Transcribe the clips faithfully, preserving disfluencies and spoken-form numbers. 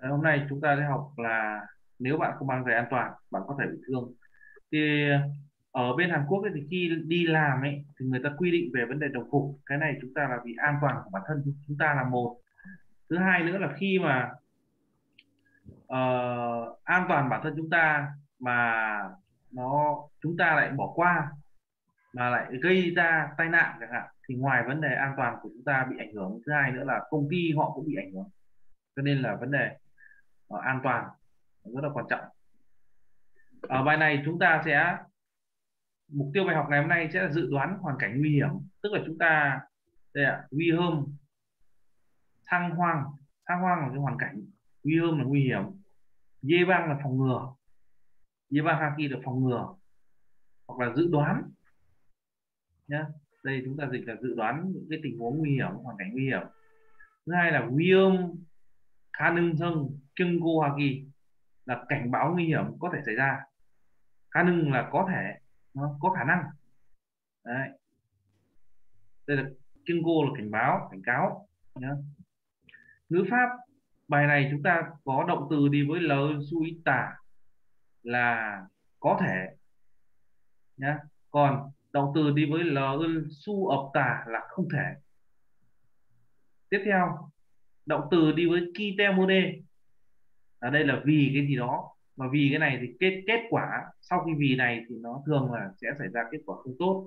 Đấy, hôm nay chúng ta sẽ học là nếu bạn không mang giày an toàn bạn có thể bị thương. Thì ở bên Hàn Quốc ấy, thì khi đi làm ấy thì người ta quy định về vấn đề đồng phục. Cái này chúng ta là vì an toàn của bản thân chúng ta là một. Thứ hai nữa là khi mà ờ, an toàn bản thân chúng ta mà nó chúng ta lại bỏ qua mà lại gây ra tai nạn chẳng hạn, thì ngoài vấn đề an toàn của chúng ta bị ảnh hưởng, thứ hai nữa là công ty họ cũng bị ảnh hưởng. Cho nên là vấn đề ờ, an toàn rất là quan trọng. Ở bài này chúng ta sẽ mục tiêu bài học ngày hôm nay sẽ là dự đoán hoàn cảnh nguy hiểm, tức là chúng ta đây ạ, nguy hơm, thăng hoang. Thăng hoang là cái hoàn cảnh, nguy hơm là nguy hiểm, dê băng là phòng ngừa, dê băng haki là phòng ngừa hoặc là dự đoán nhé. Đây chúng ta dịch là dự đoán những cái tình huống nguy hiểm, hoàn cảnh nguy hiểm. Thứ hai là nguy hơm, khả năng dâng kinh cô haki là cảnh báo nguy hiểm có thể xảy ra, khả năng là có thể, nó có khả năng. Đấy, đây là kinh cô là cảnh báo, cảnh cáo nhé. Ngữ pháp bài này chúng ta có động từ đi với l suita là có thể nhé, còn động từ đi với l su opta là không thể. Tiếp theo, động từ đi với kitemune ở đây là vì cái gì đó, mà vì cái này thì kết kết quả sau khi vì này thì nó thường là sẽ xảy ra kết quả không tốt.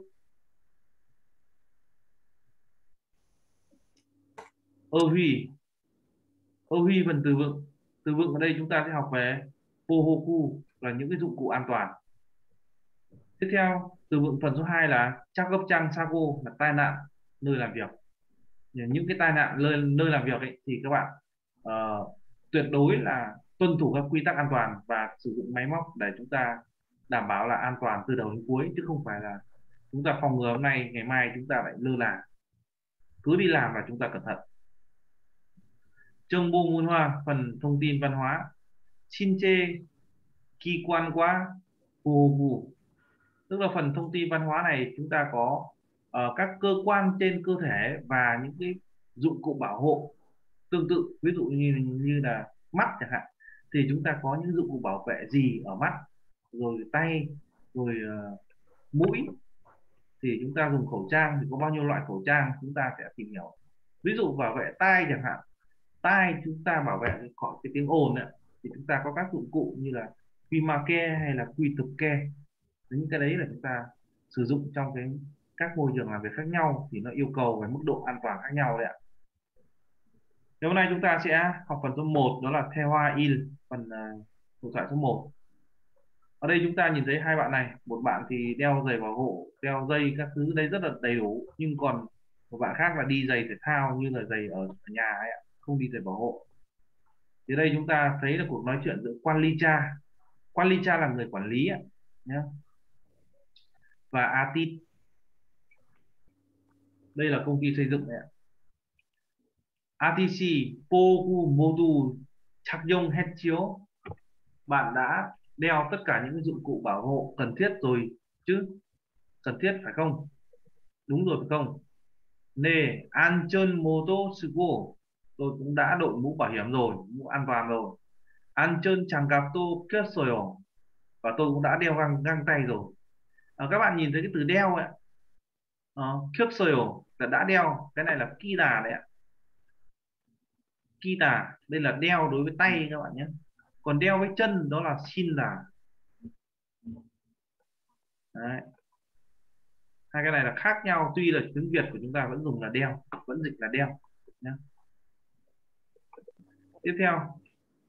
Ơ huy, ơ huy phần từ vựng. Từ vựng ở đây chúng ta sẽ học về pohoku là những cái dụng cụ an toàn. Tiếp theo, từ vựng phần số hai là chắc gấp chăng sago là tai nạn nơi làm việc. Những cái tai nạn nơi, nơi làm việc ấy, thì các bạn uh, tuyệt đối là tuân thủ các quy tắc an toàn và sử dụng máy móc để chúng ta đảm bảo là an toàn từ đầu đến cuối, chứ không phải là chúng ta phòng ngừa hôm nay ngày mai chúng ta lại lơ là, cứ đi làm là chúng ta cẩn thận. Trương Bô Môn Hoa phần thông tin văn hóa. Xin chê kỳ quan quá phù phù, tức là phần thông tin văn hóa này chúng ta có ờ, các cơ quan trên cơ thể và những cái dụng cụ bảo hộ tương tự, ví dụ như như là mắt chẳng hạn, thì chúng ta có những dụng cụ bảo vệ gì ở mắt, rồi tay, rồi uh, mũi, thì chúng ta dùng khẩu trang thì có bao nhiêu loại khẩu trang chúng ta sẽ tìm hiểu. Ví dụ bảo vệ tai chẳng hạn, tai chúng ta bảo vệ khỏi cái tiếng ồn ấy, thì chúng ta có các dụng cụ như là quy ma ke hay là quy tập ke. Những cái đấy là chúng ta sử dụng trong cái các môi trường làm việc khác nhau thì nó yêu cầu về mức độ an toàn khác nhau đấy ạ. Hôm nay chúng ta sẽ học phần số một, đó là theo hoa il, phần uh, hội thoại số một. Ở đây chúng ta nhìn thấy hai bạn này, một bạn thì đeo giày bảo hộ, đeo dây các thứ đây rất là đầy đủ, nhưng còn một bạn khác là đi giày thể thao như là giày ở, ở nhà ấy ạ, không đi giày bảo hộ. Thì đây chúng ta thấy là cuộc nói chuyện giữa quan ly cha, quan ly cha là người quản lý ạ, nhé, và Atit, đây là công ty xây dựng đấy ạ. a tê xê Pogu Modu Chakyong Hechio, bạn đã đeo tất cả những dụng cụ bảo hộ cần thiết rồi chứ, cần thiết phải không? Đúng rồi phải không? Nè an chân mô tô sư cô, tôi cũng đã đội mũ bảo hiểm rồi, mũ an toàn rồi. An chân chẳng gặp tô kết rồi, và tôi cũng đã đeo găng găng tay rồi. À, các bạn nhìn thấy cái từ đeo ấy, uh, kết rồi là đã đeo, cái này là kida đấy ạ. Kita đây là đeo đối với tay các bạn nhé, còn đeo với chân đó là xin là. Đấy, hai cái này là khác nhau, tuy là tiếng Việt của chúng ta vẫn dùng là đeo, vẫn dịch là đeo nhé. Tiếp theo,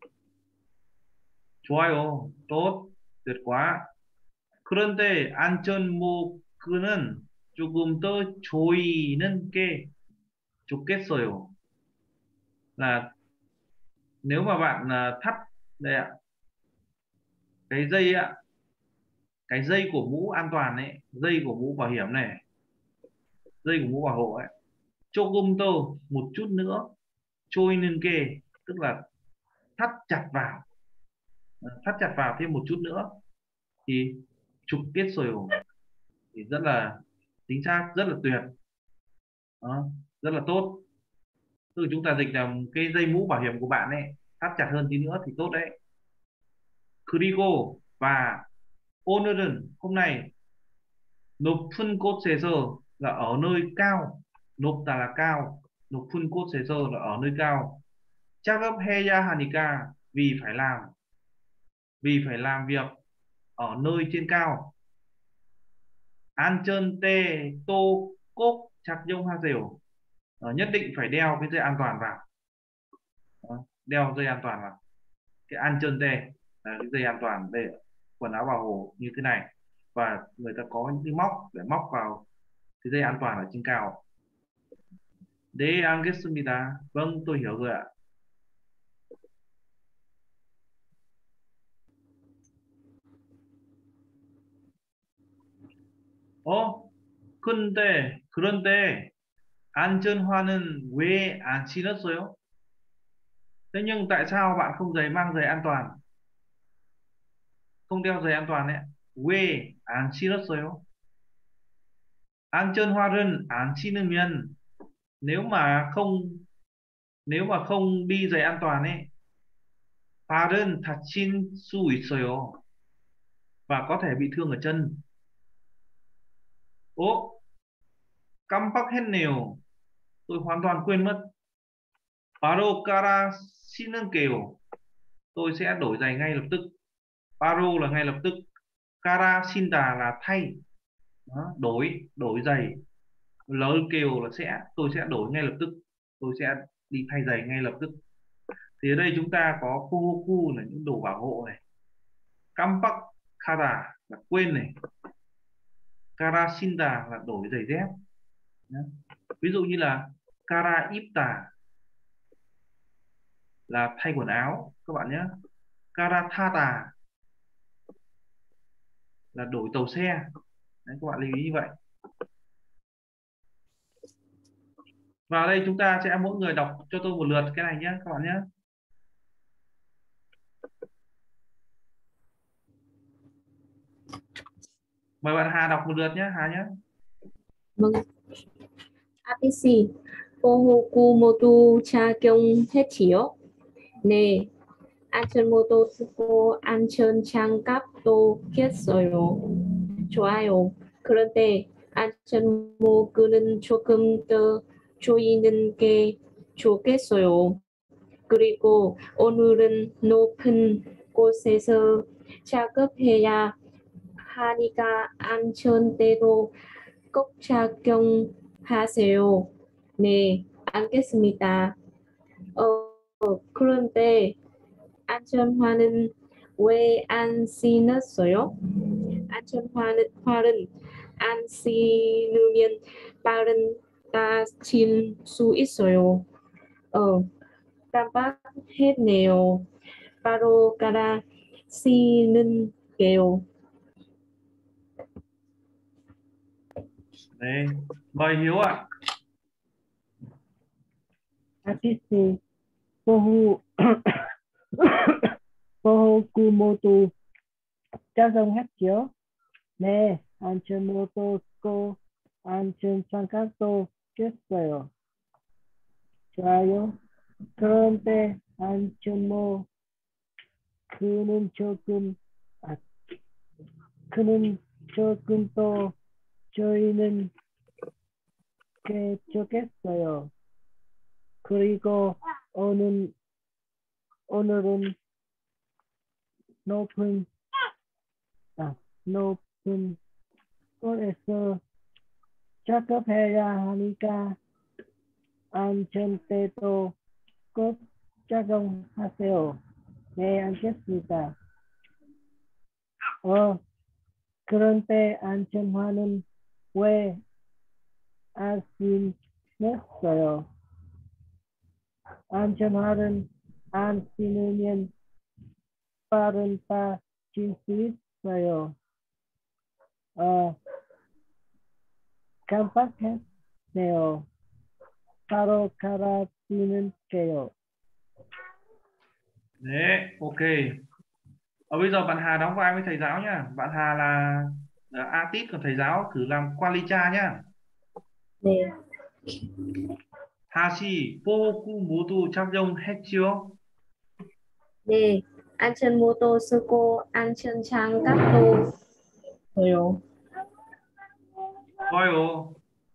좋아요, tốt, tuyệt quá. 그런데 안전모크는 조금 더 조이는 게 좋겠어요. Là nếu mà bạn à, thắt đây ạ, cái dây ạ, cái dây của mũ an toàn ấy, dây của mũ bảo hiểm này, dây của mũ bảo hộ ấy, 조금 더 một chút nữa, trôi lên kê tức là thắt chặt vào, thắt chặt vào thêm một chút nữa thì chụp kết rồi, thì rất là chính xác, rất là tuyệt. Đó, rất là tốt. Tức là chúng ta dịch là cái dây mũ bảo hiểm của bạn ấy thắt chặt hơn tí nữa thì tốt đấy. 그리고 và 오늘은 hôm nay 높은 곳에서 là ở nơi cao, 높다 là cao, 높은 곳에서 là ở nơi cao, 작업해야 하니까 vì phải làm, vì phải làm việc ở nơi trên cao. 안전대 또 꼭 착용하세요. Ờ, nhất định phải đeo cái dây an toàn vào. Đó, đeo dây an toàn vào. Cái 안전대 là cái dây an toàn để quần áo bảo hộ như thế này, và người ta có những cái móc để móc vào cái dây an toàn ở trên cao. 네, 알겠습니다. Vâng, tôi hiểu rồi ạ. 어, 근데, 그런데, 안전화는 왜 안 신었어요? Thế nhưng tại sao bạn không giày mang giày an toàn, không đeo giày an toàn ấy? 왜 안 신었어요? 안전화를 안 신으면, nếu mà không nếu mà không đi giày an toàn ấy, 발은 다칠 수 있어요. Và có thể bị thương ở chân. ố 깜빡했네요. Tôi hoàn toàn quên mất. 바로 깔아 신을게요. Tôi sẽ đổi giày ngay lập tức. 바로 là ngay lập tức. 깔아 신다 là thay. Đó, đổi đổi giày. 럴게요 là sẽ, tôi sẽ đổi ngay lập tức. Tôi sẽ đi thay giày ngay lập tức. Thì ở đây chúng ta có fuhoku là những đồ bảo hộ này, 깜빡하다 là quên này, 깔아신다 là đổi giày dép. Đó. Ví dụ như là 갈아입다 là thay quần áo các bạn nhé. 갈아타다 là đổi tàu xe. Đấy, các bạn lưu ý như vậy. Và ở đây chúng ta sẽ mỗi người đọc cho tôi một lượt cái này nhé các bạn nhé. Mời bạn Hà đọc một lượt nhé, Hà nhé. Vâng. a bê xê 보호구 모두 착용했지요? 네. 안전모도 쓰고 안전장갑도 꼈어요. 좋아요. 그런데 안전모구는 조금 더 조이는 게 좋겠어요. 그리고 오늘은 높은 곳에서 작업해야 하니까 안전대도 꼭 착용하세요. 네, 알겠습니다. 어, 그런데 안전화는 왜 안 신었어요? 안전화는 화는 안 신으면 발은 다칠 수 있어요. 어, 깜빡했네요. 바로 갈아 신을게요. Đấy, mời Hiếu ạ. a bê xê 보호 보호구모두 착용했죠? 네, 안전모도 쓰고 안전장갑도 꼈어요. 좋아요. 그런데 안전모 그는 조금 아, 그는 조금 더 저희는 게 좋겠어요. 그리고 오늘 오늘은 높은 아, 높은 곳에서 작업해야 하니까 안전대도 꼭 착용하세요. 네, 알겠습니다. 어, 그런데 안전화는 왜 안 신었어요? 안전화는 안 신으면 발은 다칠 수 있어요. 어, 깜빡했네요. 바로 갈아신을게요. Đấy, ok. Ở bây giờ bạn Hà đóng vai với thầy giáo nhá. Bạn Hà là, là a tít, còn thầy giáo thử làm Qualicha nhá. 네. 다시 보호구 모두 착용했지요? 네, 안전모도 쓰고 안전장갑도 써요. 좋아요.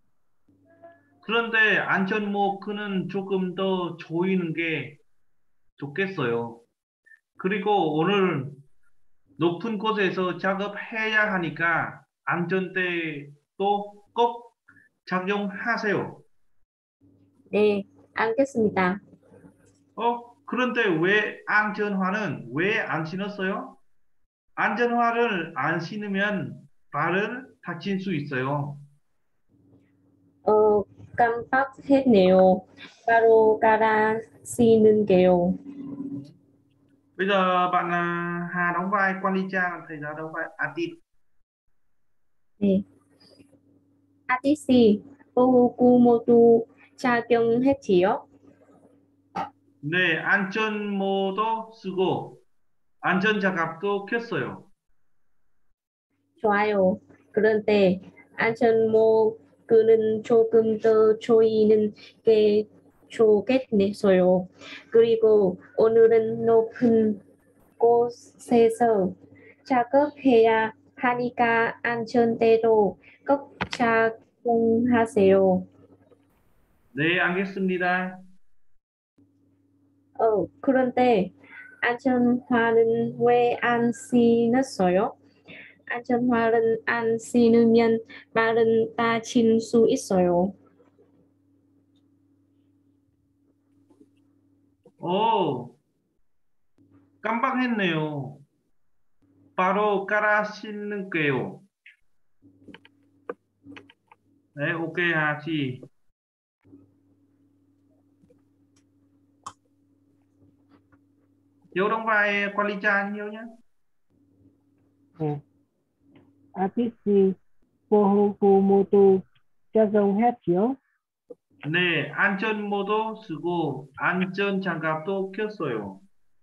그런데 안전모크는 조금 더 조이는 게 좋겠어요. 그리고 오늘 높은 곳에서 작업해야 하니까 안전대도 꼭 착용하세요. 네, 알겠습니다. 어, 그런데 왜 안전화는 왜 안 신었어요? 안전화를 안 신으면 발을 다칠 수 있어요. 어, 깜빡했네요. 바로 갈아 쓰는 게요. Bây giờ bạn à, Hà đóng vai Quan Ly Trang, thầy giáo đóng vai Atit. 네, 아디씨, 보호구 모두 착용했지요? 네, 안전모도 쓰고 안전장갑도 꼈어요. 좋아요. 그런데 안전모그는 조금 더 조이는 게 좋겠네요. 그리고 오늘은 높은 곳에서 작업해야 하니까 안전대도 꼭 착용하세요. 네, 알겠습니다. 어, 그런데 안전화는 왜 안 신었어요? 안전화를 안 신으면 말은 다칠 수 있어요. 오, 깜빡했네요. 바로 깔아 신을게요. 네, 오케이 Hà chị. Hiếu đóng vai Quan Ly Trang Hiếu nhé. 네. 아티씨 보호구 모두 착용했지요? 네, 안전모도 쓰고 안전장갑도 꼈어요.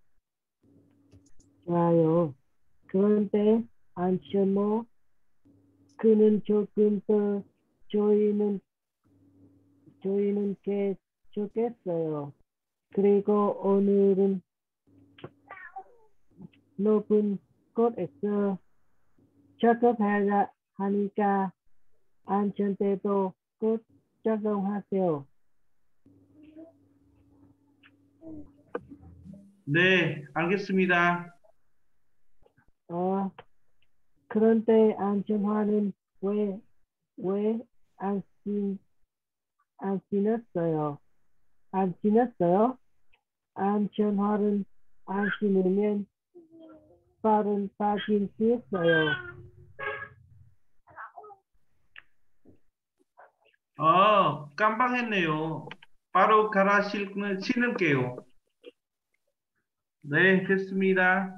좋아요. 그런데 안전모 그는 조금 더 조이는 조이는 게 좋겠어요. 그리고 오늘은 높은 곳에서 작업해야 하니까 안전대도 꼭 착용하세요. 네, 알겠습니다. 어, 그런데 안전화는 왜, 왜 안 신, 안 신었어요? 안 신었어요? 안전화는 안 신으면 발은 빠질 수 있어요. 어, 깜빡했네요. 바로 갈아 실- 신을게요. 네, 됐습니다.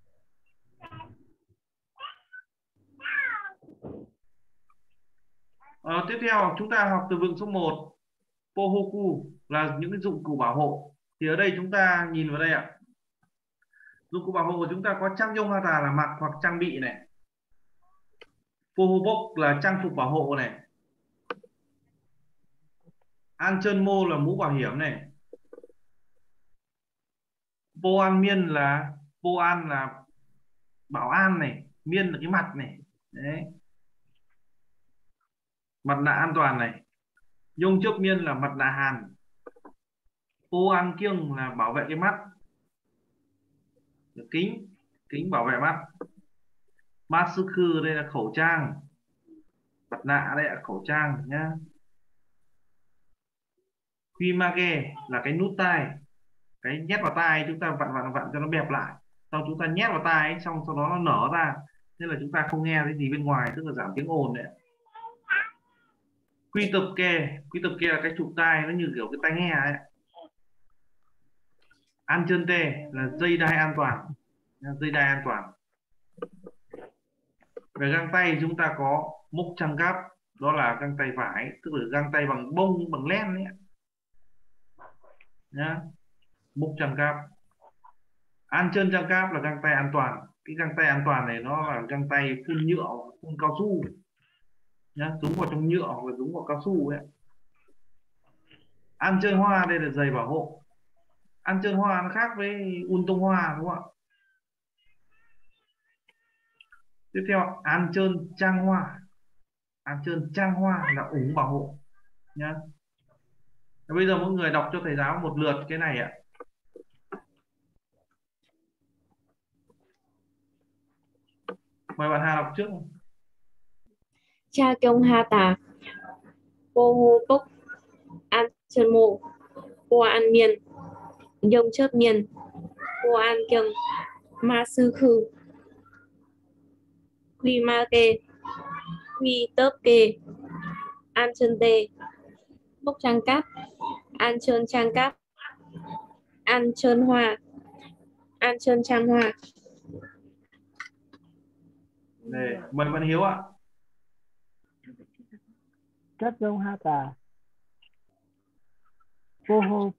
Ờ, tiếp theo chúng ta học từ vựng số một. Pohoku là những cái dụng cụ bảo hộ. Thì ở đây chúng ta nhìn vào đây ạ. Dụng cụ bảo hộ của chúng ta có trang dung hata là mặc hoặc trang bị này. Pohobok là trang phục bảo hộ này. Anchonmo là mũ bảo hiểm này. Poan miên là Poan là bảo an này, miên là cái mặt này. Đấy. Mặt nạ an toàn này. Nhung chốc miên là mặt nạ hàn. Poan kiêng là bảo vệ cái mắt. Kính, kính bảo vệ mắt. Masuku đây là khẩu trang. Mặt nạ đây là khẩu trang nhá. Kuimage là cái nút tai, cái nhét vào tai chúng ta vặn vặn vặn cho nó bẹp lại, xong chúng ta nhét vào tai ấy, xong sau đó nó nở ra nên là chúng ta không nghe cái gì bên ngoài, tức là giảm tiếng ồn đấy. Quy tập kè, quy tập kè là cái chụp tai, nó như kiểu cái tai nghe ấy. An chân tê là dây đai an toàn, dây đai an toàn. Về găng tay chúng ta có mốc trang gáp, đó là găng tay vải, tức là găng tay bằng bông bằng len ấy nhá. Mốc trang gáp. An chân trang gáp là găng tay an toàn. Cái găng tay an toàn này nó là găng tay phun nhựa, phun cao su nhá, đúng vào trong nhựa hoặc là đúng vào cao su ấy. An chân hoa đây là giày bảo hộ. An Trơn Hoa nó khác với Untung Hoa đúng không ạ? Tiếp theo An Trơn Trang Hoa. An Trơn Trang Hoa là ủng bảo hộ nhá. Bây giờ mỗi người đọc cho thầy giáo một lượt cái này ạ. Mời bạn Hà đọc trước. Cha Kyung Ha Tà, Cô Hô Cốc, An Trơn Mô, Cô An Miên, Dông Chớp Miên, Cô An Kyung, Ma Sư Khư, Quy Ma Kê, Quy Tớp Kê, An Trơn Tê, Bốc Trang Cáp, An Trơn Trang Cáp, An Trơn Hoa, An Trơn Trang Hoa. Đây, mời bạn Hiếu ạ. Chất Dông Ha Tà, Cô Hô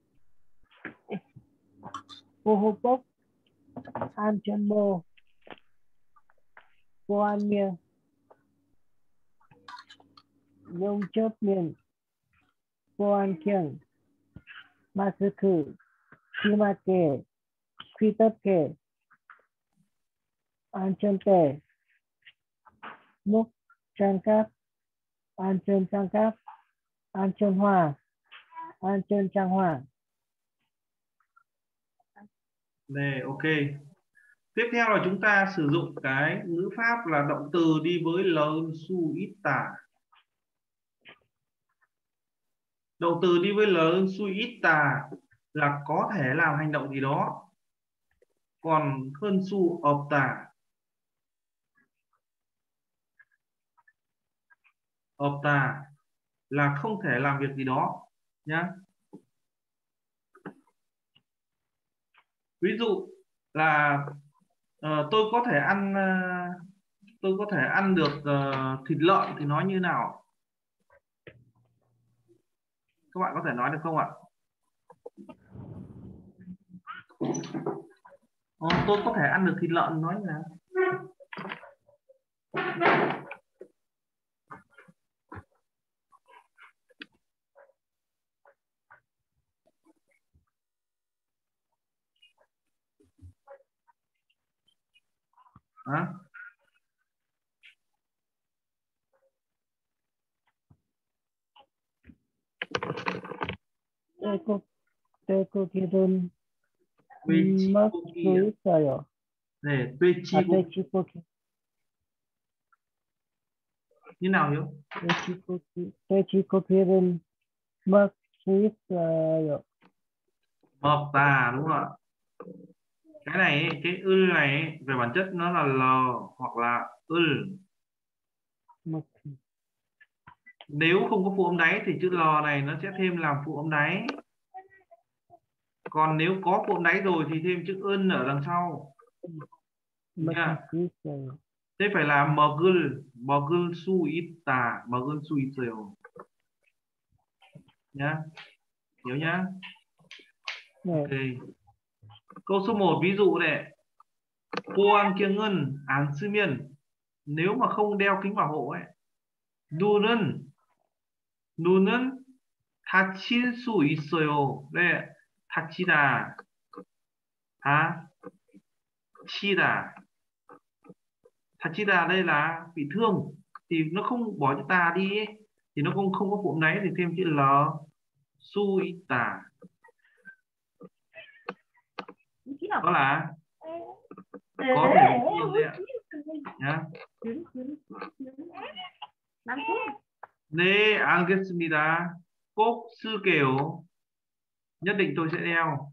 Cô Hô Bốc, An Trơn Mô, Cô An Miên, Dông Chớp Miên, Cô An Kyung, Ma Sư Khư, Quy Ma Kê, Quy Tớp Kê, An Trơn Tê, Múc Trang Cáp, An Trơn Trang Cáp, An Trơn Hoa, An Trơn Trang Hoa. Đây, ok. Tiếp theo là chúng ta sử dụng cái ngữ pháp là động từ đi với lơn su ít tà. Động từ đi với lơn su ít tà là có thể làm hành động gì đó. Còn hơn su ộp tà, ộp tà là không thể làm việc gì đó nhá. Ví dụ là uh, tôi có thể ăn uh, tôi có thể ăn được uh, thịt lợn thì nói như nào? Các bạn có thể nói được không ạ? Ờ, tôi có thể ăn được thịt lợn nói như nào? Hả? Eko Eko Kirun Vechi Mất koki Su 있어요. để vechi À, koki Techipoki. như nào Hiếu? Techipoki. Techikoki는 Mất Su 있어요. Hợp tà đúng không ạ? Cái này ấy, cái ư này ấy, về bản chất nó là l hoặc là ư. Mất. Nếu không có phụ âm đáy thì chữ l này nó sẽ thêm làm phụ âm đáy. Còn nếu có phụ âm đáy rồi thì thêm chữ ưn ở đằng sau Mất nha. Su 있어요. Thế phải là 먹을 먹을 수 있다, 먹을 수 있어요 nhá. Hiểu nhá. 네. Ok. Câu số một ví dụ này. 보안경은 안 쓰면, nếu mà không đeo kính bảo hộ ấy, 눈은 눈은 다칠 수 있어요. 네, 다치다, 다치다, 다치다 đây là bị thương, thì nó không bỏ chữ tà đi ấy, thì nó không không có phụ đáy thì thêm chữ l, su tà, đó là có thể bị thương đấy ạ nhá. 네, 알겠습니다. 꼭 쓸게요. Nhất định tôi sẽ đeo.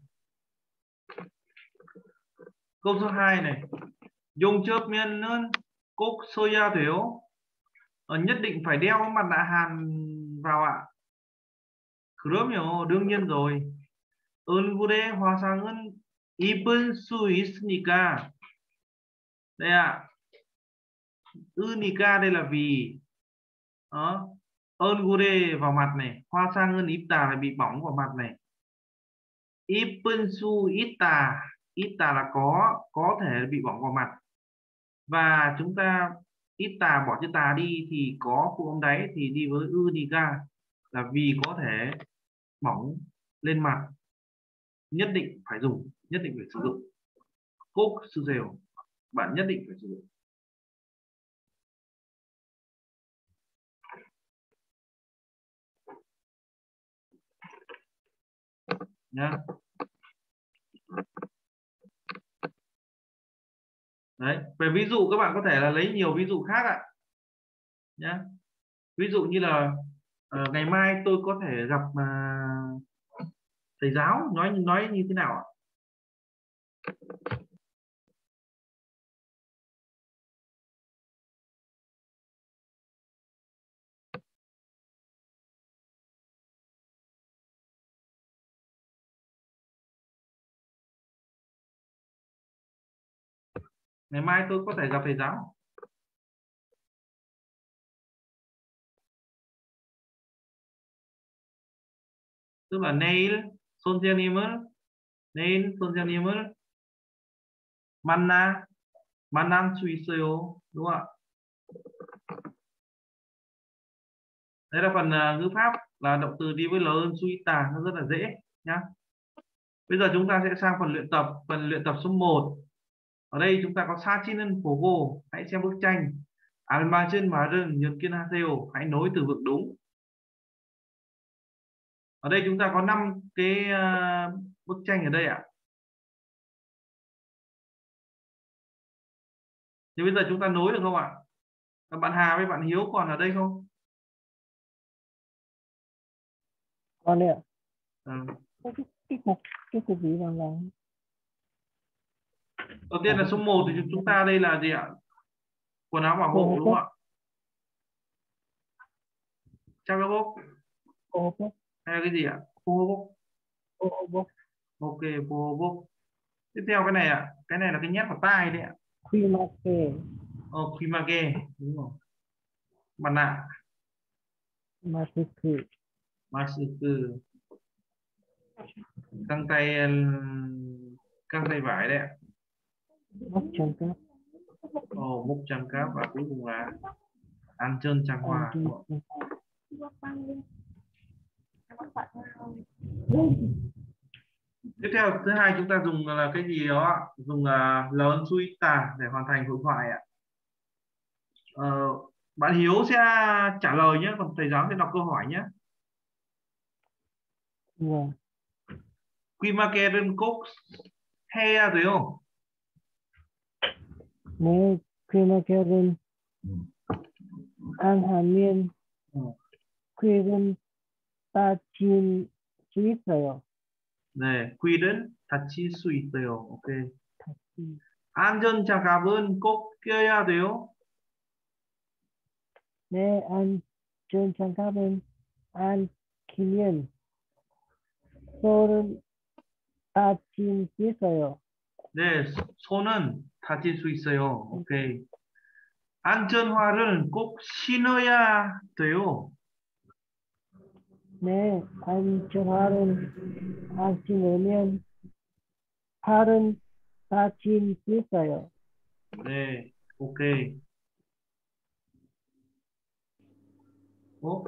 Câu số hai này. 용접면은 꼭 써야 돼요. Ờ, nhất định phải đeo mặt nạ hàn vào ạ. 그럼요, đương nhiên rồi. 얼굴에 화상은 입을 수 있으니까. Đây ạ. 으니까 đây là vì. Đó. 얼굴에 vào mặt này, 화상은 입다 là bị bỏng vào mặt này. 입을 수 있다, 있다 là có, có thể bị bỏng vào mặt. Và chúng ta ít tà bỏ chữ tà đi thì có phụ âm đáy thì đi với unica là vì có thể bỏng lên mặt nhất định phải dùng, nhất định phải sử dụng. 꼭 쓰세요, bạn nhất định phải sử dụng nhá. Đấy, về ví dụ các bạn có thể là lấy nhiều ví dụ khác ạ nhá. Ví dụ như là ờ, ngày mai tôi có thể gặp à, thầy giáo, nói nói như thế nào ạ? Ngày mai tôi có thể gặp thầy giáo. Tức là neil 선생님을 neil 선생님을 만나 만날 수 있어요, đúng không ạ? Đây là phần uh, ngữ pháp, là động từ đi với l ơn suita, nó rất là dễ nhá. Bây giờ chúng ta sẽ sang phần luyện tập, phần luyện tập số một. Ở đây chúng ta có 사진은 보고, hãy xem bức tranh. 알맞은 말은 연기하세요, hãy nối từ vựng đúng. Ở đây chúng ta có năm cái uh, bức tranh ở đây ạ. Thì bây giờ chúng ta nối được không ạ? Bạn Hà với bạn Hiếu còn ở đây không? Còn đây ạ. Ừ. Cái, cái cục cái cục gì vàng vàng. Đầu tiên là số một thì chúng ta đây là gì ạ? Quần áo bảo hộ đúng không ạ? Chắc là bốc. Hay là cái gì ạ? Phô bốc. Ok, phô bốc. Tiếp theo cái này ạ, cái này là cái nhét vào tai đấy ạ. Khimake. Ồ, Khimake, đúng rồi. Mặt nạ. Masuku. Masuku. Găng tay, găng tay vải đấy ạ. Móc trang cáp. Ồ, múc trang cáp, và cuối cùng là ăn trơn trang hoa. Tiếp theo thứ hai chúng ta dùng là cái gì đó ạ? Dùng uh, lớn suita để hoàn thành hội thoại ạ. Uh, bạn Hiếu sẽ trả lời nhé, còn thầy giáo sẽ đọc câu hỏi nhé. Vâng. Quimaker은 꼭 해야 돼요. 네, 퀴마ker은 안 하면 퀴는 다칠 수 있어요. 네, 퀴는 다칠 수 있어요. 오케이. 다칠. 안전장갑은 꼭 껴야 돼요. 네, 안전장갑은 안 끼면 손은 다칠 수 있어요. 네, 손은 다칠 수 있어요. 오케이. 안전화를 꼭 신어야 돼요. 네, 안전화를 안 신으면 팔은 다칠 수 있어요. 네, 오케이. Ủa?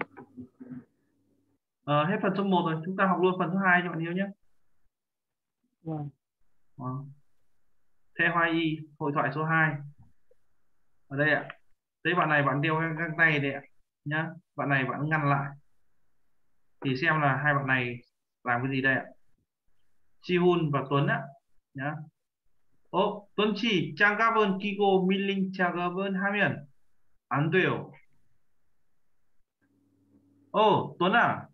Ờ, hết phần số một rồi, chúng ta học luôn phần số hai cho bạn Hiếu nhé. Vâng. Ờ. Theo hoa y, hội thoại số hai. Ở đây ạ. Thế bạn này bạn đeo găng tay đây ạ. Nhá. Bạn này bạn ngăn lại. Thì xem là hai bạn này làm cái gì đây ạ. Chi Hun và Tuấn ạ. Nhá. 어, Tuấn 씨, 장갑은 끼고 밀링 작업은 하면 안 돼요. 어, Tuấn à,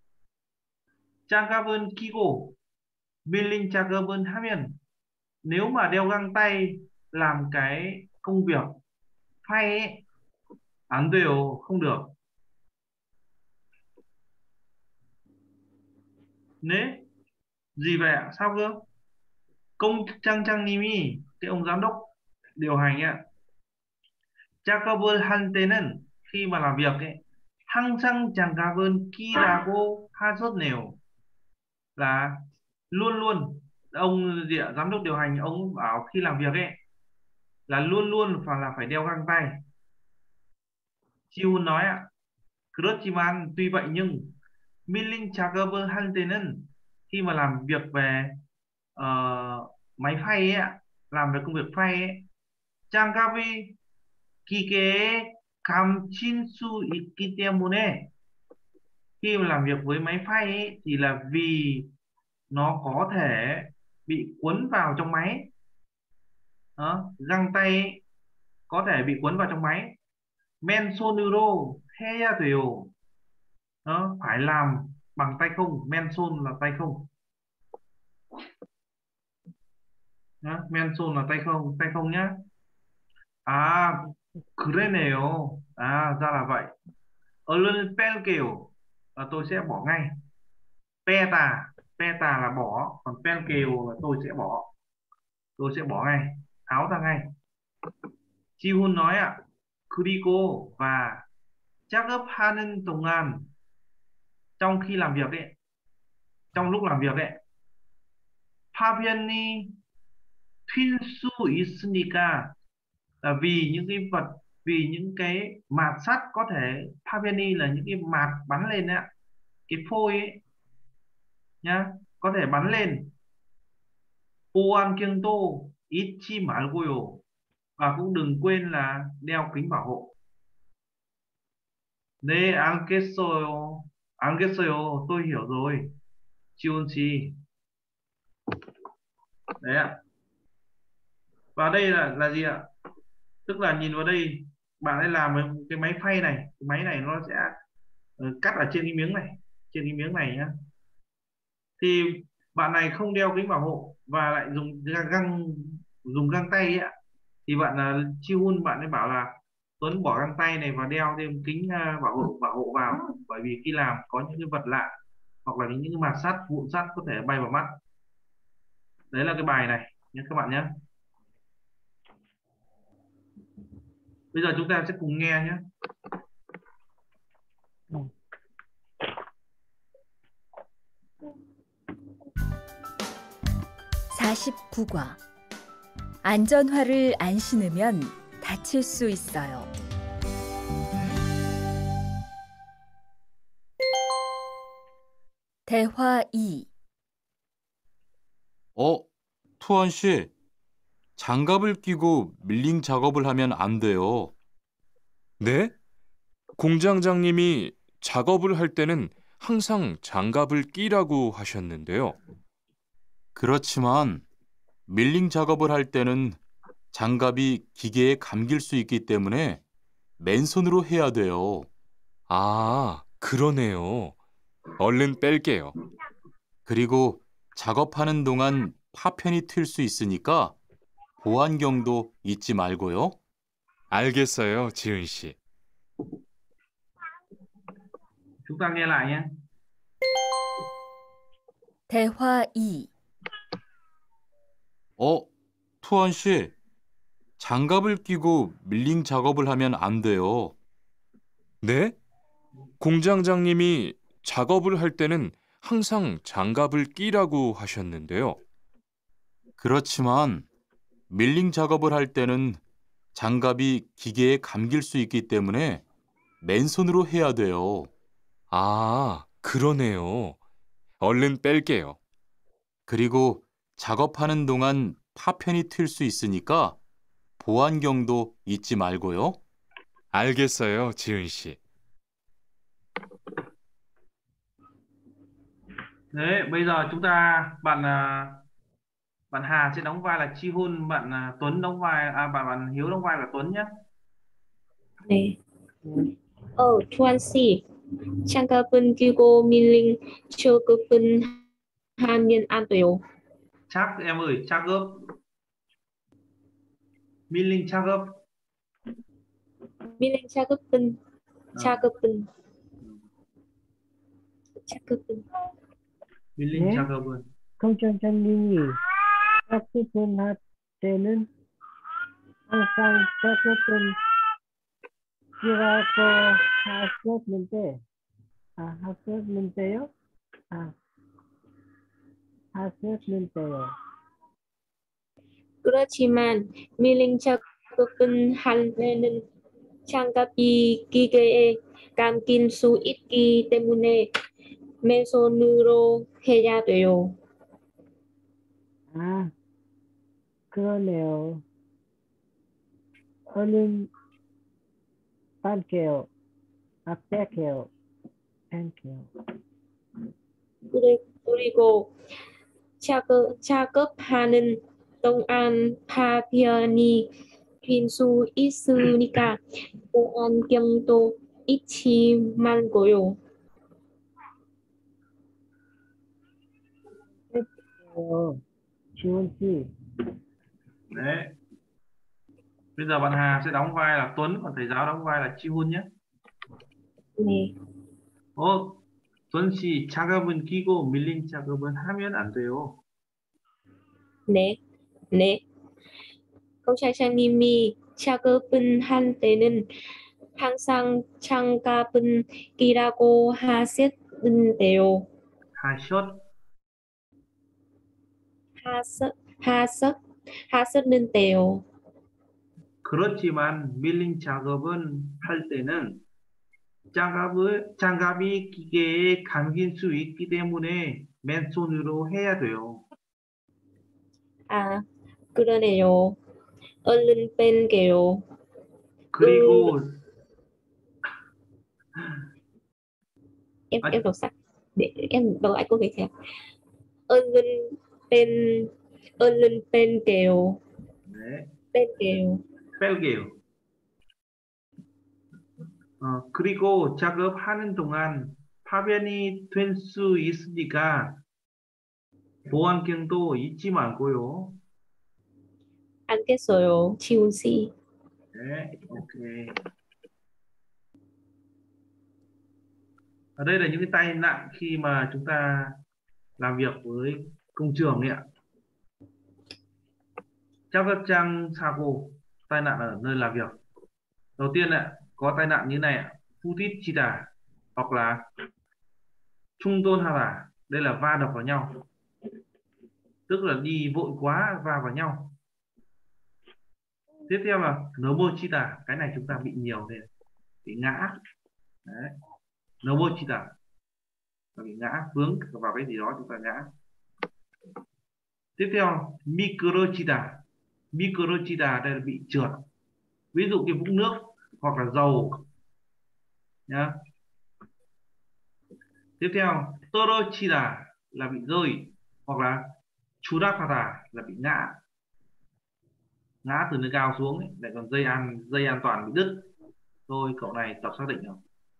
장갑은 끼고 밀링 작업은 하면, nếu mà đeo găng tay làm cái công việc phay ấy, 안 돼요, không được. Nế, gì vậy ạ? Sao cơ? Công trang trang 님이, cái ông giám đốc điều hành ạ. 작업을 할 때는, khi mà làm việc ấy, 항상 장갑은 끼라고 하셨네요. Là luôn luôn, ông địa giám đốc điều hành ông bảo khi làm việc ấy là luôn luôn phải là phải đeo găng tay. Chiun nói ạ, 그렇지만 tuy vậy nhưng 밀링 작업을 할 때는 khi mà làm việc về ờ, máy phay ấy ạ, làm về công việc phay ấy, 장갑이 기계에 감칠 수 있기 때문에, khi mà làm việc với máy phay ấy, thì là vì nó có thể bị cuốn vào trong máy. Đó, găng tay ấy, có thể bị cuốn vào trong máy. 맨손으로 해야 돼요. Đó, phải làm bằng tay không. 맨손 là tay không. Đó, 맨손 là tay không, tay không nhá. À, 그러네요. À, ra là vậy. 얼른 뺄게요. Là tôi sẽ bỏ ngay. Peta, peta là bỏ, còn 뺄게요 là tôi sẽ bỏ. Tôi sẽ bỏ ngay, tháo ra ngay. Chi Hun nói ạ, 그리고 và 작업하는 동안, trong khi làm việc ấy, trong lúc làm việc ấy, 파편이 튈 수 있으니까, là vì những cái vật, vì những cái mạt sắt có thể, 파편이 là những cái mạt bắn lên đấy ạ, cái phôi ấy nhá, có thể bắn lên. 보안경도 잊지 말고요. Và cũng đừng quên là đeo kính bảo hộ. 네, 알겠어요. 알겠어요. tôi hiểu rồi. Chiêu chi. Đấy ạ. Và đây là là gì ạ? Tức là nhìn vào đây, bạn ấy làm với cái máy phay này, cái máy này nó sẽ ờ, cắt ở trên cái miếng này, trên cái miếng này nhá. Thì bạn này không đeo kính bảo hộ và lại dùng găng, dùng găng tay ấy ạ. Thì bạn là Chiêu Hun, bạn ấy bảo là Tuấn bỏ găng tay này và đeo thêm kính à, bảo hộ bảo hộ vào, bởi vì khi làm có những cái vật lạ hoặc là những cái mạt sắt, vụn sắt có thể bay vào mắt. Đấy là cái bài này nhé các bạn nhé. Bây giờ chúng ta sẽ cùng nghe nhé. 사십구 과 안전화를 안 신으면 다칠 수 있어요. 대화 이. 어, 투원 씨, 장갑을 끼고 밀링 작업을 하면 안 돼요. 네? 공장장님이 작업을 할 때는 항상 장갑을 끼라고 하셨는데요. 그렇지만 밀링 작업을 할 때는 장갑이 기계에 감길 수 있기 때문에 맨손으로 해야 돼요. 아, 그러네요. 얼른 뺄게요. 그리고 작업하는 동안 파편이 튈 수 있으니까 보안경도 잊지 말고요. 알겠어요, 지은 씨. Chúng ta nghe lại nhé. 대화 이. 어, 투원 씨, 장갑을 끼고 밀링 작업을 하면 안 돼요. 네? 공장장님이 작업을 할 때는 항상 장갑을 끼라고 하셨는데요. 그렇지만 밀링 작업을 할 때는 장갑이 기계에 감길 수 있기 때문에 맨손으로 해야 돼요. 아, 그러네요. 얼른 뺄게요. 그리고 작업하는 동안 파편이 튈 수 있으니까 보안경도 잊지 말고요. 알겠어요, 지은 씨. Đấy, bây giờ chúng ta, bạn à, bạn Hà sẽ đóng vai là Chi Hun, bạn à, Tuấn đóng vai, à bạn bạn Hiếu đóng vai là Tuấn nhé. 네. 어, 투안 씨, 장갑은 끼고 밀링 작업은 하면 안 돼요. Chắc em ơi, chắc gấp. Milling chắc gấp. 밀링 작업은 작업은 작업은 Milling 네? chắc gấp. 공장장님이 작업을 할 때는 항상 작업을 끼라고 하셨는데, 아, 하셨는데요? 아, 하셨는데요. 그렇지만 밀링 작업은 할 때는 장갑이 기계에 감길 수 있기 때문에 맨손으로 해야 돼요. 아, 그러네요. 얼른 뺄게요. 아, 뺄게요. 뺄게요. 그리- 그리고 작업, 작업하는 동안 파편이 튈 수 있으니까 보안경도 잊지 말고요. 뺄게요. 지원 씨, Đấy, bây giờ bạn Hà sẽ đóng vai là Tuấn, còn thầy giáo đóng vai là Chi Hun nhé. 네, 어, Tuấn 씨, 작업은 끼고 밀린 작업은 하면 안 돼요. 네, 네. 검찰장님이 작업은 할 때는 항상 장갑은 끼라고 하셨는데요. 하셨, 하셨, 하셨, 하셨는데요. 그렇지만 밀린 작업은 할 때는 장갑을, 장갑이 기계에 감길 수 있기 때문에 맨손으로 해야 돼요. 아, 그러네요. 얼른 뺀게요. 그리고 em 아, em đọc sách để em đọc lại câu tiếp theo. Ơn linh bên ơn linh bên kèo 네, bên kèo 뺄게요. 어, 그리고 작업하는 동안 파변이 될 수 있으니까 보안경도 잊지 말고요. 알겠어요. 지훈 씨. 네, ok. Ở đây là những cái tai nạn khi mà chúng ta làm việc với công trường ấy ạ. Trong các trang 사고, tai nạn ở nơi làm việc. Đầu tiên ạ, có tai nạn như này ạ, 부딪히다 hoặc là 충돌하다. Đây là va đập vào nhau. Tức là đi vội quá va vào nhau. Tiếp theo là 넘어지다, cái này chúng ta bị nhiều này, bị ngã. Đấy. 넘어지다 là bị ngã, vướng vào cái gì đó chúng ta ngã. Tiếp theo 미끄러지다, 미끄러지다 đây là bị trượt, ví dụ cái vũng nước hoặc là dầu nhá. Tiếp theo 떨어지다 là bị rơi, hoặc là 추락하다 là bị ngã, ngã từ nơi cao xuống ấy. Lại còn dây an dây an toàn bị đứt. Thôi cậu này tập xác định rồi.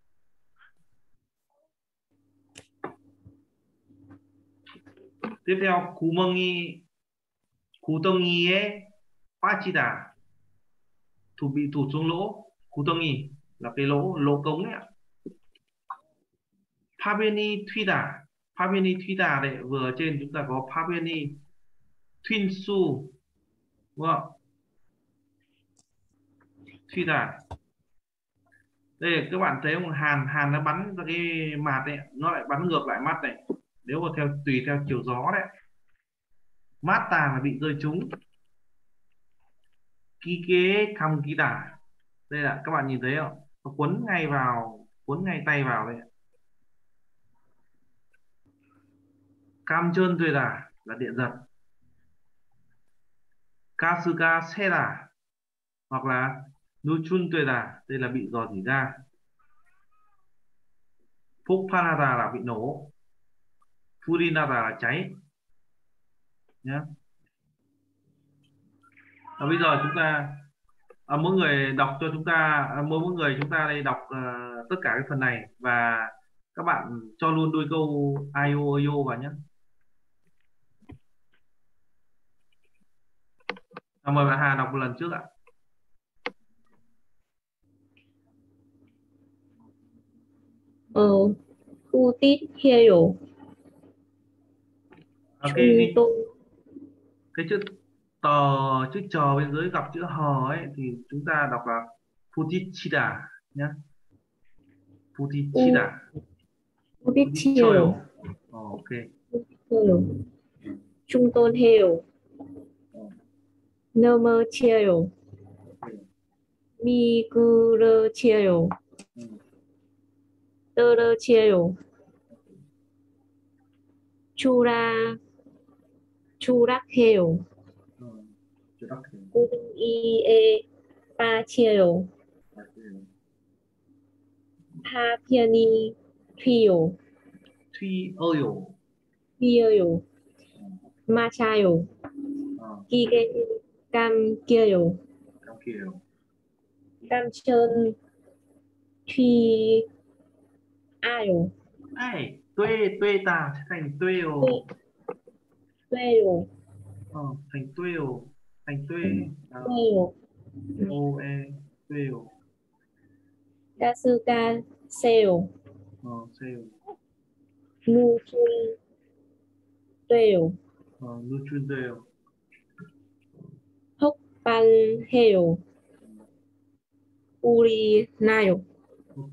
Tiếp theo 구멍이 구덩이에 빠지다, thủ bị tụt xuống lỗ. 구덩이 là cái lỗ lỗ cống ấy ạ. 파변이 튀다, 파변이 튀다 đấy, vừa ở trên chúng ta có 파변이 튄 수, đúng không? 튀다. Đây các bạn thấy không, hàn hàn nó bắn ra cái mạt ấy, nó lại bắn ngược lại mắt này, nếu mà theo tùy theo chiều gió đấy. Mát tà là bị rơi trúng. 기계에 감기다, đây là các bạn nhìn thấy không, nó quấn ngay vào, quấn ngay tay vào đây. 감전되다 là điện giật. 가스가 새다 hoặc là 누춘되다, đây là bị rò rỉ ra. 폭발하다 là bị nổ. 불이 나다 là cháy nhé. À, bây giờ chúng ta à, mỗi người đọc cho chúng ta à, mỗi mỗi người chúng ta đây đọc à, tất cả cái phần này, và các bạn cho luôn đôi câu ai ô ơi ô vào nhé. À, mời bạn Hà đọc một lần trước ạ. Ờ, 부딪혀요. À, cái, cái, 충동 cái chữ tờ chữ chờ bên dưới gặp chữ hờ ấy thì chúng ta đọc là 부딪히다 nhé. 부딪히다. 부딪혀요. Ờ, ok. 부딪혀요. 충돌해요. 넘어져요. 미끄러져요. 떨어져요. 추락 추락해요. Ờ, chưa đọc thì 우리의 빠지요. 빠져요. 파편이 튀요. Thuy ơi 튀어요. 맞아요. ờ, 기계 감겨요. trong kiểu 깜chân 튀아요. ai tuê tuê ta sẽ thành tuêu 떼요. ờ, thành tuêu thành tuê à, 떼요. o e tuêu 가스가 세요. ờ, sale 누출 떼요. ờ, nutrient 헛발해요. 우리 나요. ok.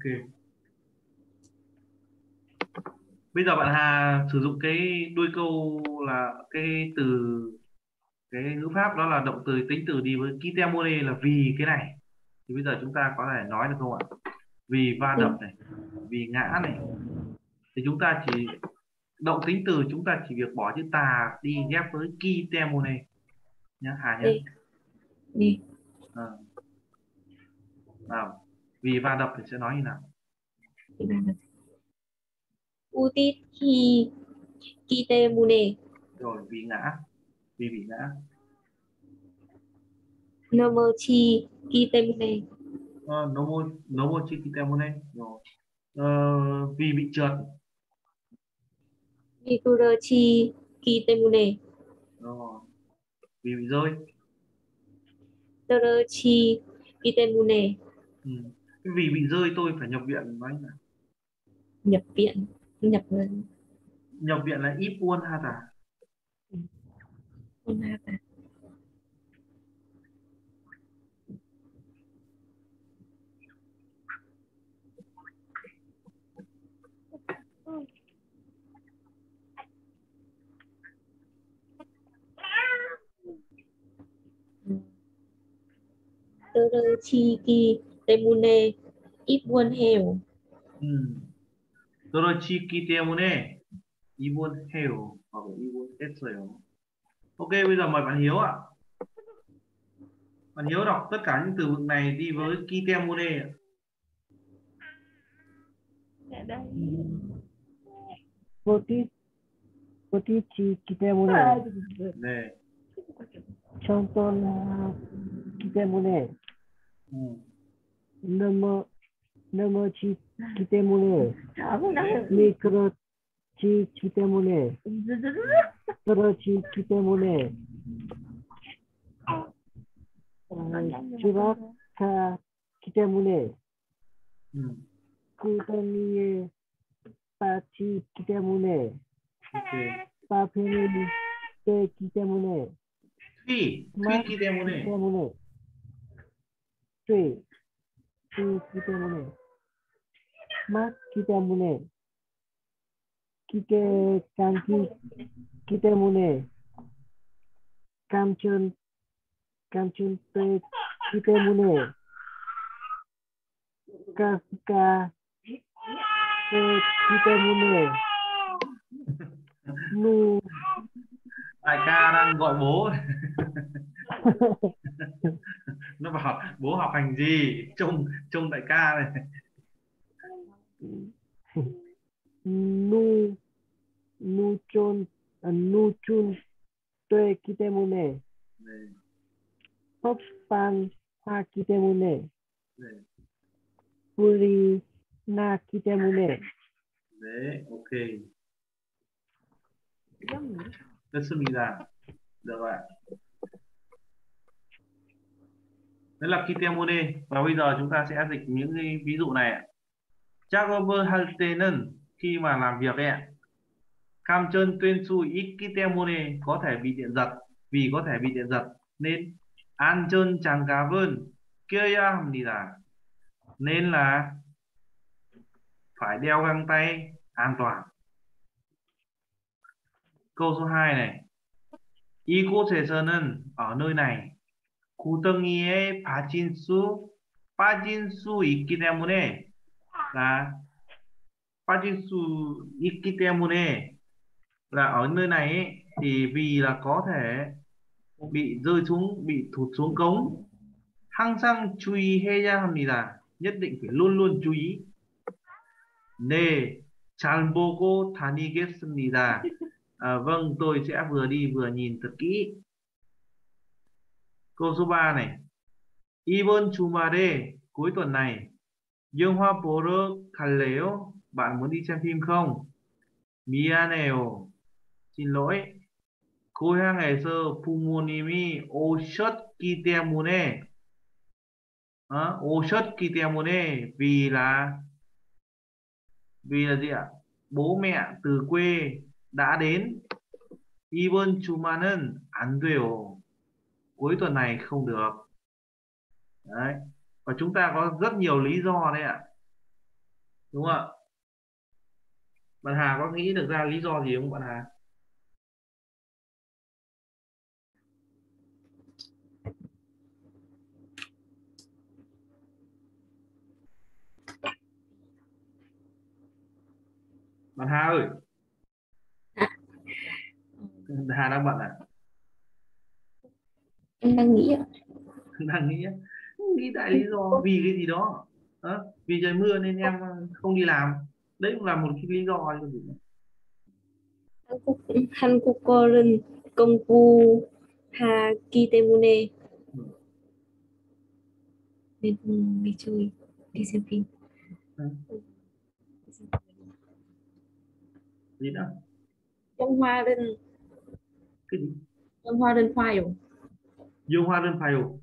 Bây giờ bạn Hà sử dụng cái đuôi câu là cái từ cái ngữ pháp đó là động từ tính từ đi với kitemone là vì cái này, thì bây giờ chúng ta có thể nói được không ạ? Vì va đập này, vì ngã này, thì chúng ta chỉ động tính từ chúng ta chỉ việc bỏ chữ tà đi ghép với kitemone nhá Hà nhé. 네. 네. À. Nào, vì va đập thì sẽ nói như nào? 우디티기 때문에 Rồi vì ngã, vì bị ngã. 넘어지기 때문에 Ờ, nomo nomo chi kitemone rồi. Ờ, vì bị trượt. 미끄러지기 때문에 Rồi. Vì bị rơi. 떨어지기 때문에 Ừ. Cái vì bị rơi tôi phải nhập viện nói là nhập viện. nhập nhập viện là ít buôn ha tả. 떨어지기 때문에 입원해요. Ừ. 떨어지기 때문에 입원해요 hoặc là 입원했어요. Ok, bây giờ mời bạn Hiếu ạ. Bạn Hiếu đọc tất cả những từ vựng này đi với ki temone ạ. Poti Potichi 때문에 네. 천톤기 때문에 Ừ. 넘어 넘어지기 때문에 미끄러지기 때문에 떨어지기 때문에 추락하기 때문에 Ừ. 구덩이에 빠지기 때문에 Ok. 파편이 되기 때문에 Thuy, 맞기 thuy 때문에. 때문에 쇠 쇠기 때문에 맞기 때문에 기계 감기기 때문에 감춘 감춘되기 때문에 가스가 되기 때문에 누 Đại ca đang gọi bố. Nó bảo bố học hành gì? Trông trông đại ca này. 누 누촌 누춘 되기 때문에 네. 헛방하기 때문에 네. 불이 나기 때문에 Đấy, ok. 됐습니다. Được ạ. Đấy là kitemone. Và bây giờ chúng ta sẽ dịch những cái ví dụ này ạ. 작업을 할 때는 khi mà làm việc ấy ạ. 감전 tuyên ít kitemone có thể bị điện giật, vì có thể bị điện giật nên 안전 장갑은 껴야 합니다. Nên là phải đeo găng tay an toàn. Câu số hai này. 이곳에서는 ở nơi này 구덩이에 빠진 수 빠진 수 있기 때문에 là 빠질 수 있기 때문에 là ở nơi này ấy, thì vì là có thể bị rơi xuống, bị thụt xuống cống. 항상 주의해야 합니다. nhất định phải luôn luôn chú ý. 네, 잘 보고 다니겠습니다. À, vâng, tôi sẽ vừa đi vừa nhìn thật kỹ. Câu số ba này. 이번 주말에, cuối tuần này, 영화 보러 갈래요? Bạn muốn đi xem phim không? 미안해요. xin lỗi. 고향에서 부모님이 오셨기 때문에, ờ, 오셨기 때문에, vì là vì là gì ạ? Bố mẹ từ quê đã đến. 이번 주말은 안 돼요. Cuối tuần này không được. Đấy. Và chúng ta có rất nhiều lý do đấy ạ. Đúng không ạ? Bạn Hà có nghĩ được ra lý do gì không bạn Hà? Bạn Hà ơi, À, Hà đang bận à? em đang nghĩ ạ. Đang nghĩ á. Nghĩ đại lý do vì cái gì đó. Đó. Vì trời mưa nên em không đi làm. Đấy cũng là một cái lý do chứ còn gì nữa. 한국, 한국어는 공부하기 때문에 Ừ. nên đi chơi, đi xem phim. Ừ. Gì nữa? 영화는 Cái gì? 영화는 봐요. Yêu hoa đơn phèo.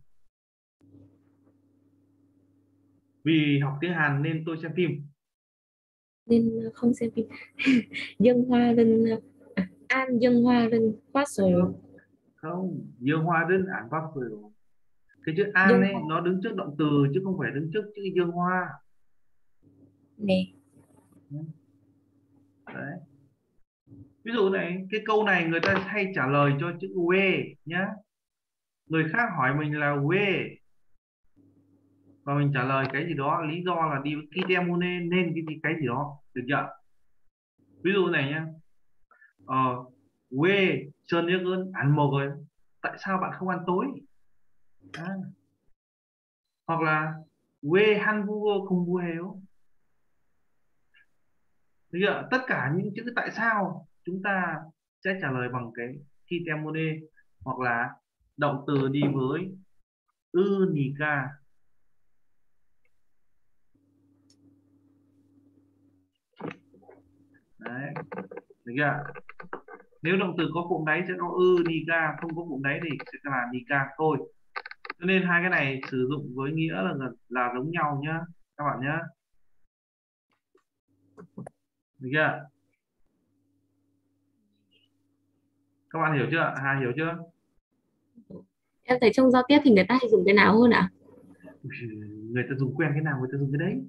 Vì học tiếng Hàn nên tôi xem phim. Nên không xem phim. 영화는 à, An 영화는 봤어요. Không, yêu hoa đơn ản bác phèo. Cái chữ an ấy 영화 nó đứng trước động từ chứ không phải đứng trước chữ dương hoa. 네. Đấy. Ví dụ này, cái câu này người ta hay trả lời cho chữ quê nhá. Người khác hỏi mình là quê và mình trả lời cái gì đó, lý do là đi với kitemune nên cái gì cái gì đó, được chưa? Ví dụ này nhá. Ờ, quê Sơn nhớ ơn ăn một rồi. Tại sao bạn không ăn tối? À, hoặc là quê 한국어 공부해요. Được chưa? Tất cả những chữ tại sao chúng ta sẽ trả lời bằng cái kitemune hoặc là động từ đi với 으니까. Đấy, được chưa? Nếu động từ có cụm đáy sẽ có ư nika, không có cụm đáy thì sẽ là nika thôi. Cho nên hai cái này sử dụng với nghĩa là là giống nhau nhá các bạn nhá. Được chưa? Các bạn hiểu chưa? Hà hiểu chưa? Em thấy trong giao tiếp thì người ta hay dùng cái nào hơn ạ? Ui, người ta dùng quen cái nào người ta dùng cái đấy.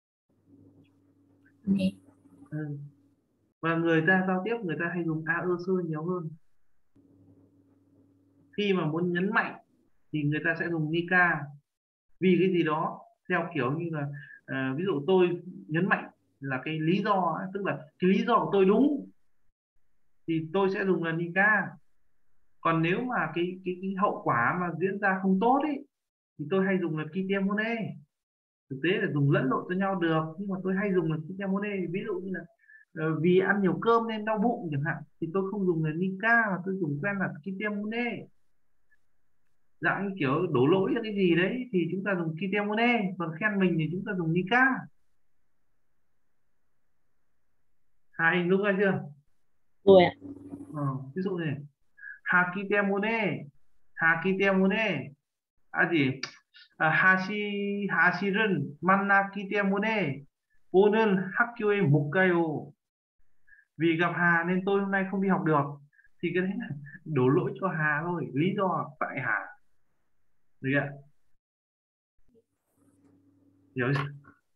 네. Ừ. Và người ta giao tiếp người ta hay dùng a ơ sơ nhiều hơn. Khi mà muốn nhấn mạnh thì người ta sẽ dùng nika vì cái gì đó theo kiểu như là à, ví dụ tôi nhấn mạnh là cái lý do ấy, tức là cái lý do của tôi đúng thì tôi sẽ dùng là nika. Còn nếu mà cái cái, cái hậu quả mà diễn ra không tốt ấy thì tôi hay dùng là kitemune. Thực tế là dùng lẫn lộn cho nhau được nhưng mà tôi hay dùng là kitemune. Ví dụ như là ờ, vì ăn nhiều cơm nên đau bụng chẳng hạn thì tôi không dùng là nika mà tôi dùng quen là kitemune. Dạng như kiểu đổ lỗi cho cái gì đấy thì chúng ta dùng kitemune, còn khen mình thì chúng ta dùng nika. Hai hình dung ra chưa? Rồi ạ. Ờ, ví dụ này 하기 때문에 하기 때문에 아 gì 아, 하시 하시를 만났기 때문에 오늘 학교에 못 가요. Vì gặp Hà nên tôi hôm nay không đi học được. Thì cái đấy là đổ lỗi cho Hà thôi, lý do tại Hà. Được chưa? Hiểu chưa?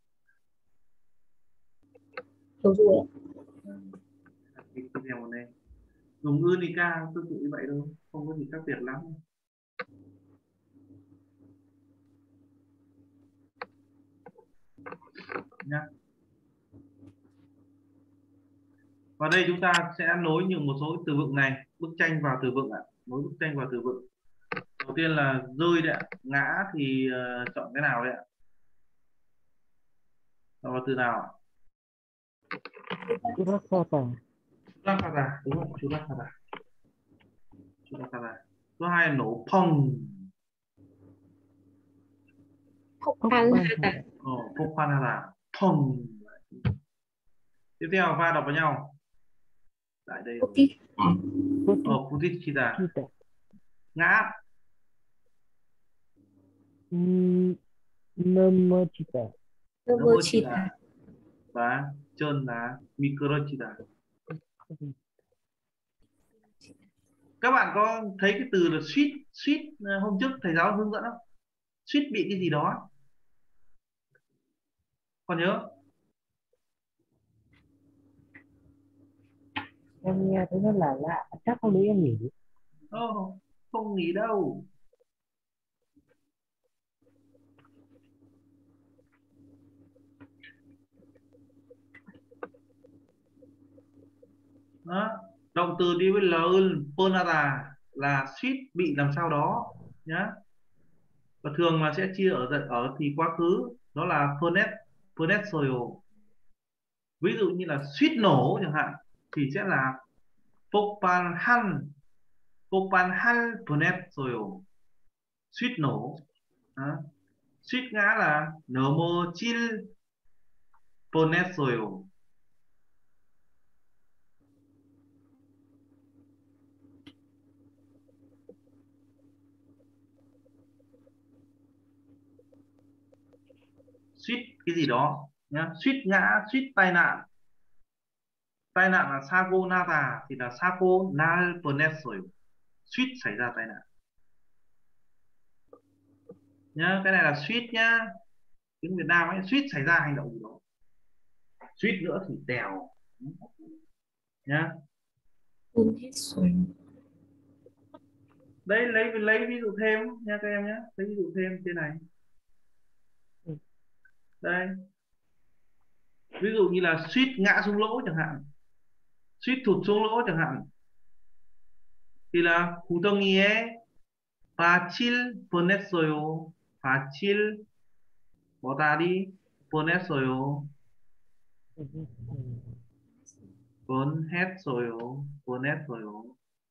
Hiểu rồi ạ. Cái tiếp theo này dùng Unica tương tự như vậy thôi, không có gì khác biệt lắm nhá. Và đây chúng ta sẽ nối những một số từ vựng này, bức tranh vào từ vựng ạ. Nối bức tranh vào từ vựng. Đầu tiên là rơi đấy ạ. Ngã thì uh, chọn cái nào đấy ạ? Chọn vào từ nào ạ? Churrascaata. Churrascaata, đúng không? Churrascaata. Churrascaata. Số hai là nổ phồng. Phokpanhata. Ờ, phokpanhata. Phồng. Tiếp theo va đọc với nhau. Tại đây. Putit. Ờ, Putichita. Kita. Ngã. Mm, Namachita. Nomochita. Và chân là Microchita. Các bạn có thấy cái từ là suýt suýt hôm trước thầy giáo hướng dẫn không? Suýt bị cái gì đó. Còn nhớ? Em nghe thấy rất là lạ, chắc không đấy em nghỉ. Oh, không nghĩ đâu. Đó. Động từ đi với l ponata là suýt bị làm sao đó nhá. Và thường là sẽ chia ở ở thì quá khứ, đó là pernet pernet-soyo. Ví dụ như là suýt nổ chẳng hạn thì sẽ là Popanhan Popanhan pernet-soyo. Suýt nổ. Đó. Suýt ngã là 넘어질 뻔했어요. Suýt cái gì đó nhá. Suýt ngã, suýt tai nạn. Tai nạn là sago nata thì là sago 날 뻔했어요. Suýt xảy ra tai nạn nhá. Cái này là suýt nhá. Tiếng Việt Nam ấy, suýt xảy ra hành động gì đó. Suýt nữa thì tèo nhá. Đây lấy lấy ví dụ thêm nha các em nhé. Lấy ví dụ thêm thế này. Đây. Ví dụ như là suýt ngã xuống lỗ chẳng hạn. Suýt thụt xuống lỗ chẳng hạn. Thì là 구덩이에 빠질 뻔했어요. 빠질 뭐다리 뻔했어요. 뻔했어요. 뻔했어요.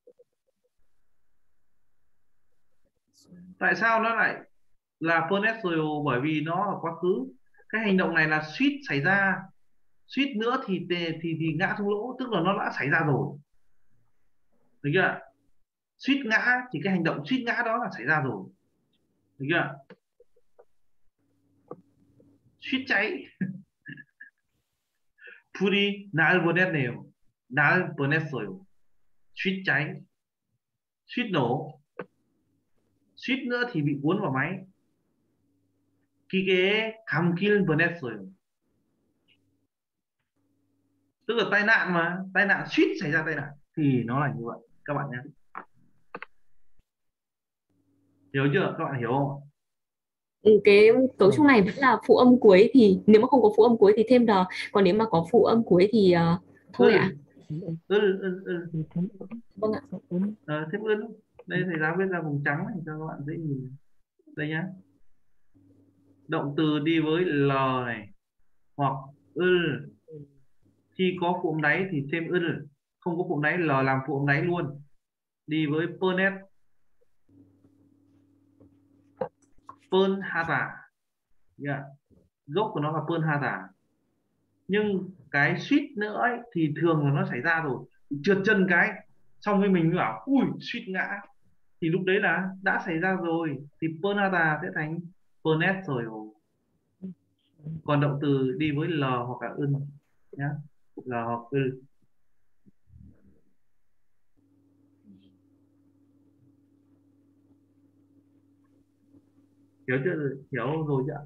Tại sao nó lại là 뻔했어요? Bởi vì nó là quá khứ. Cái hành động này là suýt xảy ra. Suýt nữa thì thì thì ngã xuống lỗ, tức là nó đã xảy ra rồi. Được chưa? Suýt ngã thì cái hành động suýt ngã đó là xảy ra rồi. Được chưa? Suýt cháy. 불이 날 보냈네요. 날 보냈어요. Suýt cháy. Suýt nổ. Suýt nữa thì bị cuốn vào máy. 기계에 감길 뻔했어요. Tức là tai nạn mà, tai nạn suýt xảy ra tai nạn thì nó là như vậy các bạn nhé. Hiểu chưa? Các bạn hiểu không? Ừ, cái cấu trúc này vẫn là phụ âm cuối, thì nếu mà không có phụ âm cuối thì thêm đờ, còn nếu mà có phụ âm cuối thì uh, thôi ạ. Ừ, ừ, ừ. Vâng ạ. À, thêm ưn. Đây thầy giáo viết ra vùng trắng này cho các bạn dễ nhìn. Đây nhá. Động từ đi với l này hoặc ư. Khi có phụ âm đáy thì thêm ư. Không có phụ âm đáy, l làm phụ âm đáy luôn. Đi với pernet. Pernhata. Yeah. Gốc của nó là Pernhata. Nhưng cái suýt nữa ấy, thì thường là nó xảy ra rồi. Trượt chân cái xong với mình mới bảo ui suýt ngã. Thì lúc đấy là đã xảy ra rồi. Thì Pernhata sẽ thành Pernet rồi. Còn động từ đi với l hoặc là ưn nhá. L hoặc ư. Hiểu chưa? Hiểu rồi chưa?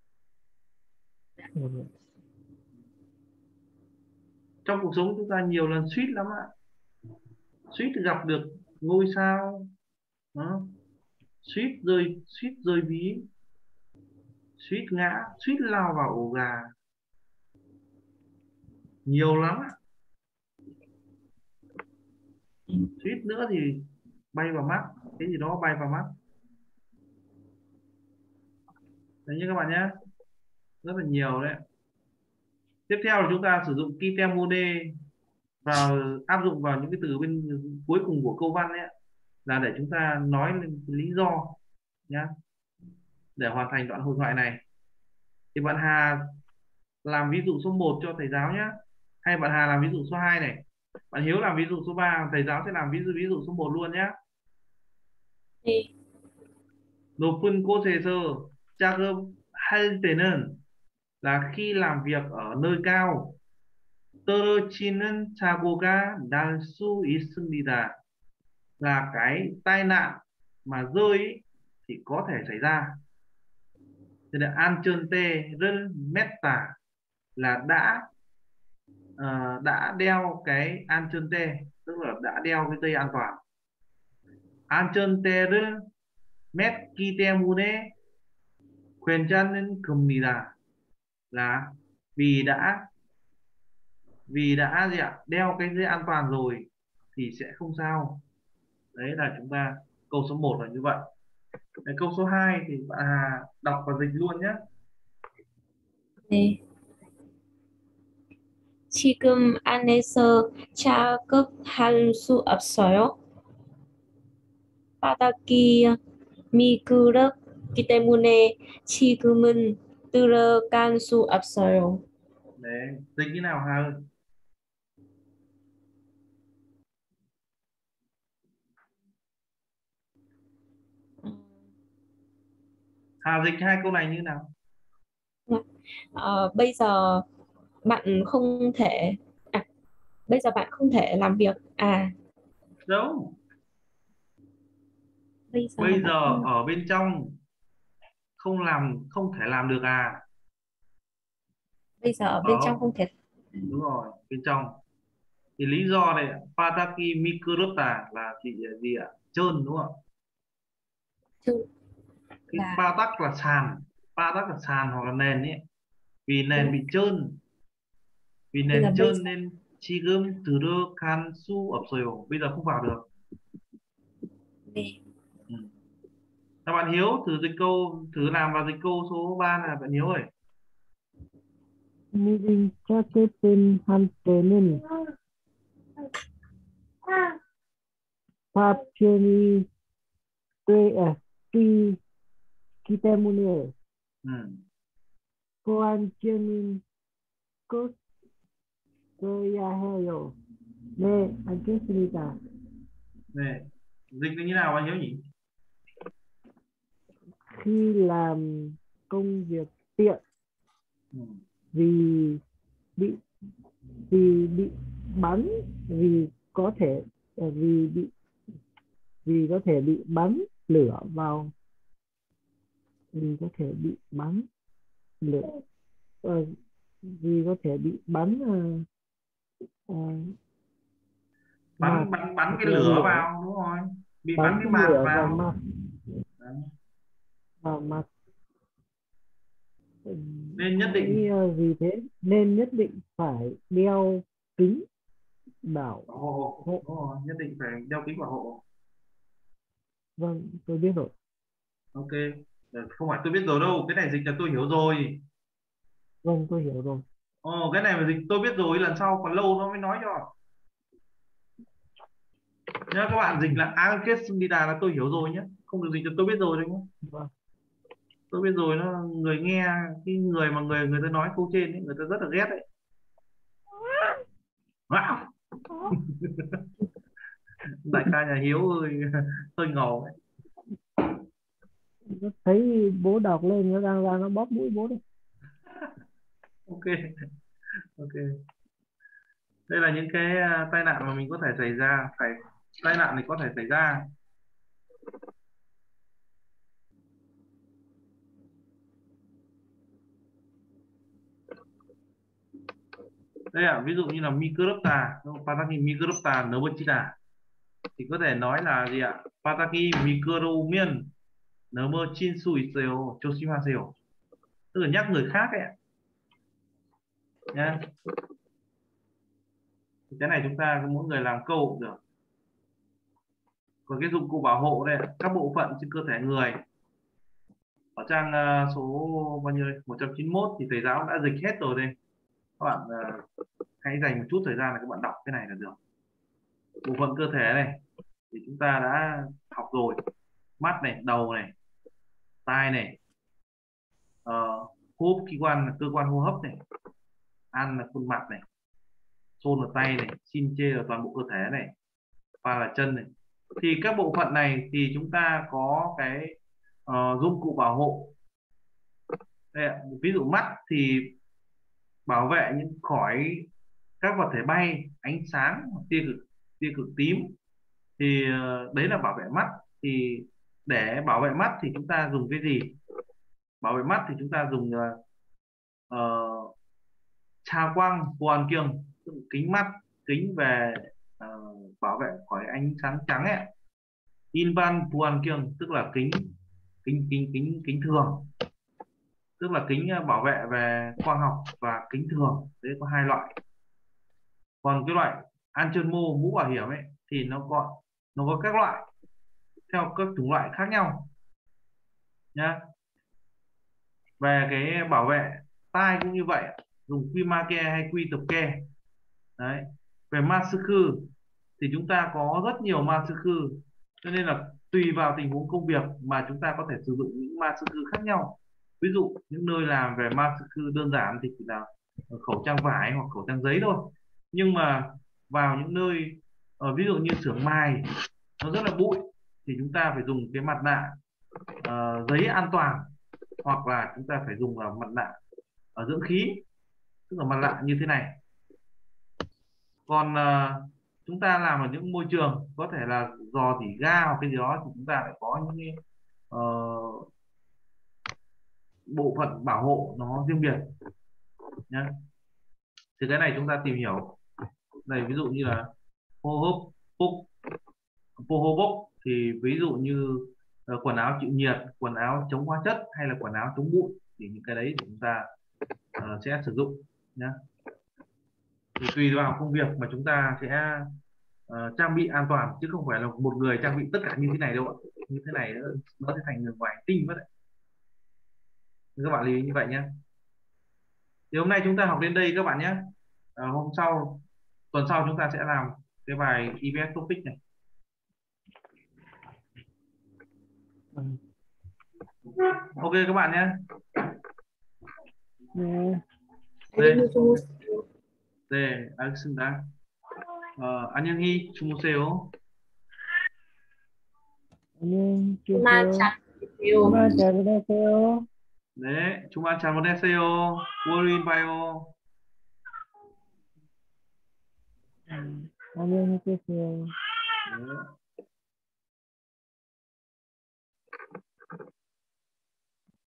Trong cuộc sống chúng ta nhiều lần suýt lắm ạ. Suýt gặp được ngôi sao. Đó. Suýt rơi suýt rơi ví. Suýt ngã, suýt lao vào ổ gà. Nhiều lắm ạ. suýt nữa thì bay vào mắt, cái gì đó bay vào mắt. Đấy như các bạn nhé, rất là nhiều đấy. Tiếp theo là chúng ta sử dụng kitemune vào, áp dụng vào những cái từ bên cuối cùng của câu văn ấy, là để chúng ta nói lên cái lý do nhá, để hoàn thành đoạn hội thoại này. Thì bạn Hà làm ví dụ số một cho thầy giáo nhé, hay bạn Hà làm ví dụ số hai này, bạn Hiếu làm ví dụ số ba, thầy giáo sẽ làm ví dụ ví dụ số một luôn nhé. 네. 높은 곳에서 작업할 때는 là khi làm việc ở nơi cao, 떨어지는 사고가 날 수 있습니다, là cái tai nạn mà rơi ý, thì có thể xảy ra. Thế là 안전대를 맸다 là đã ờ, đã đeo cái 안전대, tức là đã đeo cái dây an toàn. 안전대를 맸기 때문에 괜찮은 겁니다, là vì đã vì đã gì ạ, đeo cái dây an toàn rồi thì sẽ không sao. Đấy là chúng ta câu số một là như vậy. Đấy, câu số hai thì bạn Hà đọc và dịch luôn nhé. 네. 지금 안에서 작업할 수 없어요. 바닥이 미끄럽기 때문에 지금은 들어갈 수 없어요. Đấy, dịch như nào Hà ơi? Hà dịch hai câu này như nào? Ờ, bây giờ bạn không thể à, bây giờ bạn không thể làm việc à Đâu, bây giờ bây bạn giờ không ở bên trong không làm, không thể làm được à? bây giờ ở bên trong Ở không thể đúng rồi, bên trong. Thì lý do này, Pataki Mikurota là chị gì ạ? Trơn đúng không? chứ Cái là Patak là sàn, Patak là sàn hoặc là nền ấy. Vì nền đúng. bị trơn, vì Bây giờ nền bây trơn giờ nên 지금 들어간 수 없어요. Bây giờ không vào được. 네. Ừ. Các bạn Hiếu thử dịch câu, thử làm và dịch câu số ba là bạn Hiếu ơi. 미리 작업은 할 때는 파편이 꽤, 아, 뛰기 때문에 Ừ. 보안점은 꼭 써야 해요. 네, 알겠습니다. Này, dịch như nào bạn Hiếu nhỉ? Khi làm công việc tiện Ừ. vì bị vì bị bắn vì có thể ờ, vì bị vì có thể bị bắn lửa vào vì có thể bị bắn lửa ờ, vì có thể bị bắn ờ, ờ, mặt Bắn bắn bắn cái lửa, lửa lửa vào đúng rồi. Bị bắn bắn cái cái mạt lửa vào vào. mặt Đấy. vào mặt. Ừ, Nên nhất định cái, ờ, vì thế nên nhất định phải đeo kính bảo bảo hộ. hộ. Đúng rồi, nhất định phải đeo kính bảo hộ. Vâng, tôi biết rồi. Ok. Ờ, không phải tôi biết rồi đâu, cái này dịch là tôi hiểu rồi. Vâng, tôi hiểu rồi. Ồ, cái này mà dịch tôi biết rồi, lần sau còn lâu nó mới nói cho. Nhá, các bạn dịch là Alkesumida là tôi hiểu rồi nhé, không được dịch là tôi biết rồi đấy nhé. Vâng. Tôi biết rồi, nó người nghe, cái người mà người người ta nói câu trên ấy, người ta rất là ghét đấy. Wow. Đại ca nhà Hiếu ơi, hơi ngầu đấy. Nó thấy bố đọc lên nó đang ra nó bóp mũi bố đấy. Ok, ok. Đây là những cái à, tai nạn mà mình có thể xảy ra, phải tai nạn thì có thể xảy ra. Đây ạ, ví dụ như là Mikrofta, Pataki Mikrofta 넘어지다 thì có thể nói là gì ạ? Pataki 미끄러우면 넘어질 수 있어요. 조심하세요. Tức là nhắc người khác ấy ạ. Nhá. Thì cái này chúng ta mỗi người làm câu cũng được. Còn cái dụng cụ bảo hộ đây, các bộ phận trên cơ thể người. Ở trang uh, số bao nhiêu đây? một trăm chín mươi mốt thì thầy giáo đã dịch hết rồi đây. Các bạn uh, hãy dành một chút thời gian để các bạn đọc cái này là được. Bộ phận cơ thể này thì chúng ta đã học rồi. Mắt này, đầu này, tai này, uh, hô hấp khí quan là cơ quan hô hấp này, ăn là khuôn mặt này, xôn là tay này, xin chê là toàn bộ cơ thể này, và là chân này. Thì các bộ phận này thì chúng ta có cái uh, dụng cụ bảo hộ. Đây ạ. Ví dụ mắt thì bảo vệ những khỏi các vật thể bay, ánh sáng, tia cực tia cực tím, thì uh, đấy là bảo vệ mắt. Thì để bảo vệ mắt thì chúng ta dùng cái gì? Bảo vệ mắt thì chúng ta dùng uh, uh, cha quang hoàn kiêng, kính mắt, kính về uh, bảo vệ khỏi ánh sáng trắng ấy. Invan hoàn kiêng tức là kính kính kính kính kính thường, tức là kính bảo vệ về quang học và kính thường. Đấy, có hai loại. Còn cái loại Anchen mô, mũ bảo hiểm ấy, thì nó có nó có các loại theo các chủng loại khác nhau nhá. Về cái bảo vệ tai cũng như vậy, dùng quy ma ke hay quy tập ke. Đấy. Về ma sư khư thì chúng ta có rất nhiều ma sư khư, cho nên là tùy vào tình huống công việc mà chúng ta có thể sử dụng những ma sư khư khác nhau. Ví dụ những nơi làm về ma sư khư đơn giản thì chỉ là khẩu trang vải hoặc khẩu trang giấy thôi. Nhưng mà vào những nơi uh, ví dụ như xưởng mài nó rất là bụi thì chúng ta phải dùng cái mặt nạ uh, giấy an toàn, hoặc là chúng ta phải dùng uh, mặt nạ uh, dưỡng khí, tức là mặt nạ như thế này. Còn uh, chúng ta làm ở những môi trường có thể là rò rỉ ga hoặc cái gì đó thì chúng ta phải có những cái, uh, bộ phận bảo hộ nó riêng biệt nhé. Thì cái này chúng ta tìm hiểu đây, ví dụ như là hô hấp bốc hô hô bốc thì ví dụ như uh, quần áo chịu nhiệt, quần áo chống hóa chất hay là quần áo chống bụi, thì những cái đấy thì chúng ta uh, sẽ sử dụng nhé. Thì tùy vào công việc mà chúng ta sẽ uh, trang bị an toàn, chứ không phải là một người trang bị tất cả như thế này đâu ạ. Như thế này nó, nó sẽ thành người ngoài tinh mất đấy. Các bạn lưu ý như vậy nhé. Thì hôm nay chúng ta học đến đây các bạn nhé. À, hôm sau, tuần sau chúng ta sẽ làm cái bài i vê ét topic này. Ok các bạn nhé. 네. 네. 네, 알겠습니다. 어, 안녕히 주무세요. 안녕히 주말 계세요. 잘 보내세요. 주말 잘 보내세요. 네, 주말 잘 보내세요. 월요일 봐요. 음, 안녕히 계세요. 네.